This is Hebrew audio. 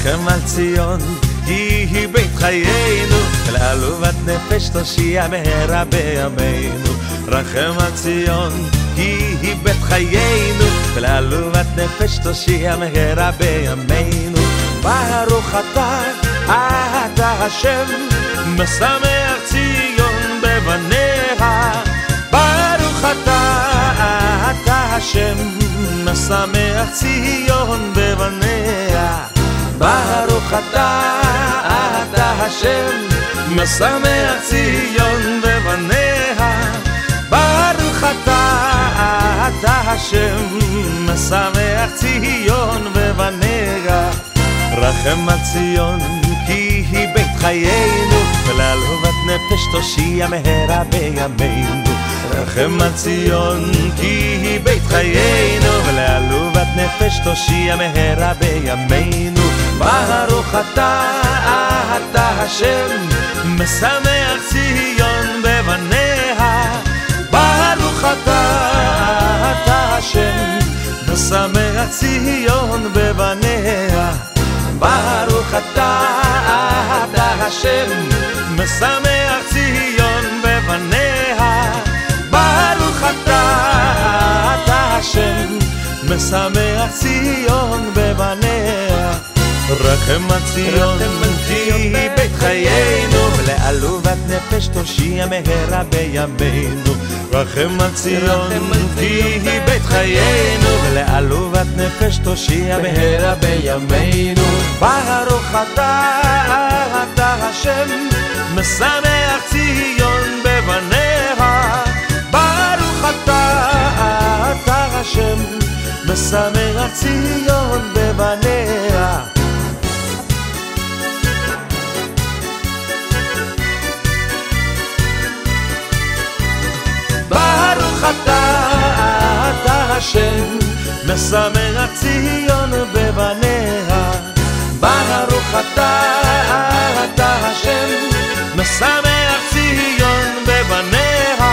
רחם על ציון, כי היא בית חיינו, לעלובת נפש תושיע מהרה בימינו. רחם על ציון, כי היא בית חיינו, לעלובת נפש תושיע מהרה בימינו. ברוך אתה השם, משמח ציון בבניה. ברוך אתה השם, משמח ציון בבניה. ברוך אתה השם, משמח ציון בבניה. ברוך אתה השם, משמח ציון בבניה. רחם על ציון, כי היא בית חיינו, ולעלובת נפש תושיע מהרה בימינו. רחם על ציון, כי היא בית חיינו, ולעלובת נפש תושיע מהרה בימינו. ברוך אתה השם, משמח ציון בבניה. ברוך אתה השם, משמח ציון בבניה. ברוך אתה השם, משמח ציון בבניה. ברוך אתה השם, משמח ציון בבניה. רחם על ציון, כי היא בית חיינו, ולעלובת נפש תושיע מהרה בימינו. רחם על ציון, כי היא בית חיינו, ולעלובת נפש תושיע מהרה בימינו. ברוך אתה השם, משמח ציון בבניה. ברוך אתה השם, משמח ציון בבניה. ברוך אתה השם, משמח ציון בבניה. ברוך אתה השם, משמח ציון בבניה.